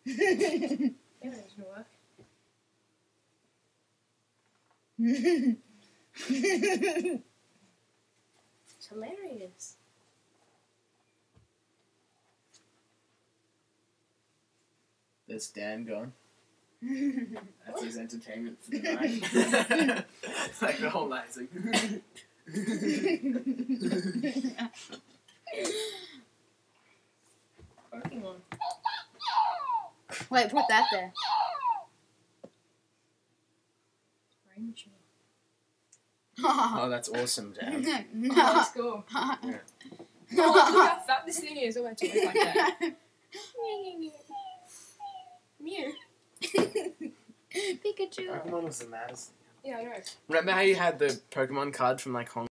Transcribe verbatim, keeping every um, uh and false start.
Yeah, it's gonna work. It's hilarious. There's Dan gone. That's his entertainment for the night. Like the whole night's like. Pokemon. Wait, put that there. Ranger. Oh, that's awesome, Dan. No. Oh, let's go. Yeah. Oh, look how fat this thing is. Oh, I talk like that. Mew. Pikachu. Pokemon was the maddest. Yeah, I know. Remember how you had the Pokemon card from like Hong